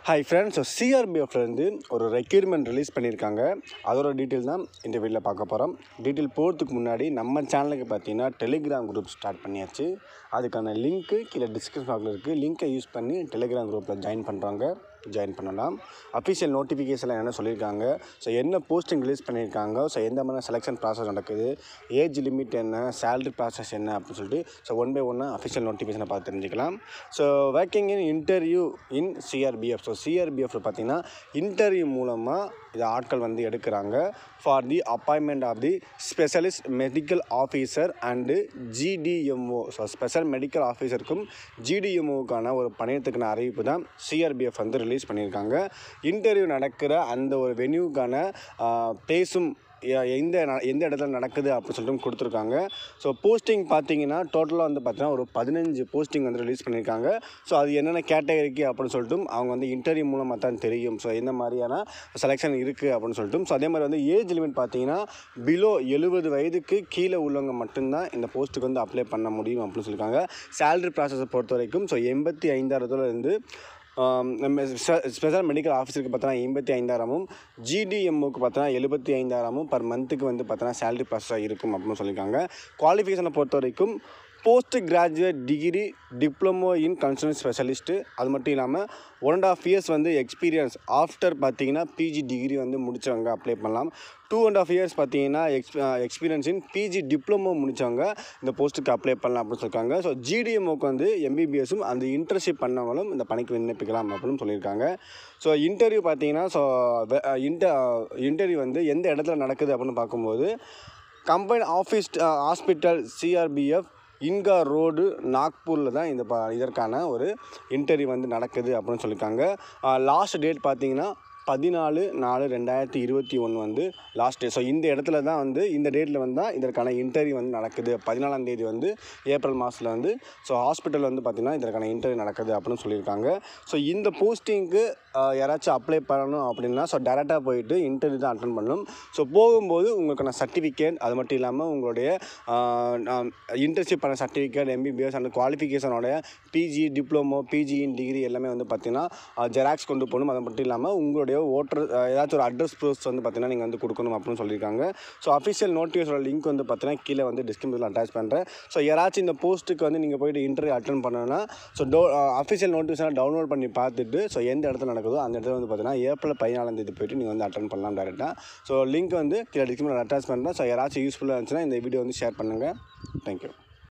Hi friends, so CRPF ஒரு recruitment release பண்ணியிருக்காங்க. அதோட டீட்டெயில் தான் இந்த வீடியோவில் பார்க்க போகிறோம். டீட்டெயில் போகிறதுக்கு முன்னாடி நம்ம சேனலுக்கு பார்த்தீங்கன்னா டெலிகிராம் குரூப் ஸ்டார்ட் பண்ணியாச்சு. அதுக்கான லிங்க்கு கீழே டிஸ்கிரிப்ஷன் பாக்ஸில் இருக்குது. லிங்க்கை யூஸ் பண்ணி டெலிகிராம் குரூப்பில் ஜாயின் பண்ணலாம். அஃபிஷியல் நோட்டிஃபிகேஷனில் என்ன சொல்லியிருக்காங்க, ஸோ என்ன போஸ்டிங் ரிலீஸ் பண்ணியிருக்காங்க, ஸோ எந்த மாதிரி செலெக்ஷன் ப்ராசஸ் நடக்குது, ஏஜ் லிமிட் என்ன, சேலரி ப்ராசஸ் என்ன அப்படின்னு சொல்லிட்டு ஸோ ஒன் பை ஒன்னாக அஃபிஷியல் நோட்டிஃபிகேஷனை பார்த்து தெரிஞ்சுக்கலாம். So walking in interview in CRPF. So CRPF பார்த்தீங்கன்னா இன்டர்வியூ மூலமாக இது ஆட்கள் எடுக்கிறாங்க for the appointment of the specialist medical officer and GDMO. So special medical ஆஃபீஸருக்கும் GDMOவுக்கான ஒரு பணியத்துக்கான அறிவிப்பு தான் CRPF ரிலீஸ் பண்ணியிருக்காங்க. இன்டர்வியூ நடக்கிற அந்த ஒரு வென்யூக்கான பிளேஸும் எந்த இடத்துல நடக்குது அப்படின்னு சொல்லிட்டு கொடுத்துருக்காங்க. ஸோ போஸ்டிங் பார்த்தீங்கன்னா டோட்டலாக பார்த்தீங்கன்னா ஒரு 15 போஸ்டிங் ரிலீஸ் பண்ணியிருக்காங்க. ஸோ அது என்னென்ன கேட்டகரிக்கு அப்படின்னு சொல்லிட்டு அவங்க இன்டர்வியூ மூலமாக தான் தெரியும். ஸோ எந்த மாதிரியான செலெக்ஷன் இருக்குது அப்படின்னு சொல்லிட்டு. ஸோ அதே மாதிரி ஏஜ் லிமிட் பார்த்தீங்கன்னா பிலோ 70 வயதுக்கு கீழே உள்ளவங்க மட்டும்தான் இந்த போஸ்ட்டுக்கு அப்ளை பண்ண முடியும் அப்படின்னு சொல்லியிருக்காங்க. சேலரி ப்ராசஸை பொறுத்த வரைக்கும் ஸோ 85,000 நம்ம ஸ்பெஷல் மெடிக்கல் ஆஃபீஸருக்கு பார்த்தோன்னா 85,000, GDMOக்கு பார்த்தோன்னா 75,000 பர் மந்த்துக்கு பார்த்தோன்னா சேலரி ப்ராசஸாக இருக்கும் அப்படின்னு சொல்லியிருக்காங்க. குவாலிஃபிகேஷனை பொறுத்த வரைக்கும் post graduate degree diploma in concern specialist, அது மட்டும் இல்லாமல் 1.5 இயர்ஸ் எக்ஸ்பீரியன்ஸ் ஆஃப்டர் பார்த்தீங்கன்னா PG டிகிரி முடித்தவங்க அப்ளை பண்ணலாம். 2.5 இயர்ஸ் பார்த்தீங்கன்னா எக்ஸ்பீரியன்ஸ் இன் PG டிப்ளமோ முடித்தவங்க இந்த போஸ்ட்டுக்கு அப்ளை பண்ணலாம் அப்படின்னு சொல்லியிருக்காங்க. ஸோ GDMOக்கு MBBSும் அந்த இன்டர்ன்ஷிப் பண்ணவங்களும் இந்த பணிக்கு விண்ணப்பிக்கலாம் அப்படின்னு சொல்லியிருக்காங்க. ஸோ இன்டர்வியூ பார்த்தீங்கன்னா ஸோ இன்டர்வியூ எந்த இடத்துல நடக்குது அப்படின்னு பார்க்கும்போது combine hospital CRPF Hingna road நாக்பூரில் தான் இதற்கான ஒரு இன்டர்வியூ நடக்குது அப்படின்னு சொல்லியிருக்காங்க. லாஸ்ட் டேட் பார்த்தீங்கன்னா 14/4/2021 லாஸ்ட் டே. ஸோ இந்த இடத்துல தான் இந்த டேட்டில் தான் இதற்கான இன்டர்வியூ நடக்குது. 14ஆம் தேதி ஏப்ரல் மாதத்தில் ஸோ ஹாஸ்பிட்டல் பார்த்தீங்கன்னா இதற்கான இன்டர்வியூ நடக்குது அப்படின்னு சொல்லியிருக்காங்க. ஸோ இந்த போஸ்டிங்க்கு யாராச்சும் அப்ளை பண்ணணும் அப்படின்னா ஸோ டேரெக்டாக போயிட்டு இன்டர்வியூ தான் அட்டன் பண்ணணும். ஸோ போகும்போது உங்களுக்கான சர்டிஃபிகேட், அது மட்டும் இல்லாமல் உங்களுடைய இன்டர்ன்ஷிப் பண்ண சர்டிஃபிகேட், MBBS அண்ட் குவாலிஃபிகேஷனோட PG diploma, PG in degree எல்லாமே பார்த்தீங்கன்னா ஜெராக்ஸ் கொண்டு போகணும். அது மட்டும் இல்லாமல் உங்களுடைய ஓட்டர் ஏதாச்சும் ஒரு அட்ரஸ் ப்ரூஃப்ஸ் பார்த்தீங்கன்னா நீங்கள் கொடுக்கணும் அப்படின்னு சொல்லியிருக்காங்க. ஸோ அஃபிஷியல் நோட்டிஃபிகேஷனோட லிங்க் பார்த்தீங்கன்னா கீழே டிஸ்கிரிப்ஷனில் அட்டாச் பண்ணுறேன். ஸோ யாராச்சும் இந்த போஸ்ட்டுக்கு நீங்கள் போய்ட்டு இன்டர்வியூ அட்டன் பண்ணணும்னா ஸோ அஃபிஷியல் நோட்டிஃபிகேஷனை டவுன்லோட் பண்ணி பார்த்துட்டு ஸோ எந்த இடத்துல நடக்குதோ அந்த இடத்துல பார்த்தீங்கன்னா ஏப்ரல் 14ஆம் தேதி போய்ட்டு நீங்கள் அட்டன் பண்ணலாம் டேரெக்டாக. ஸோ லிங்க் கீழே டிஸ்கிரிப்ஷனில் அட்டாச் பண்ணுறேன். ஸோ யாராச்சும் யூஸ்ஃபுல்லாக இருந்துச்சுன்னா இந்த வீடியோ ஷேர் பண்ணுங்கள். தேங்க்யூ.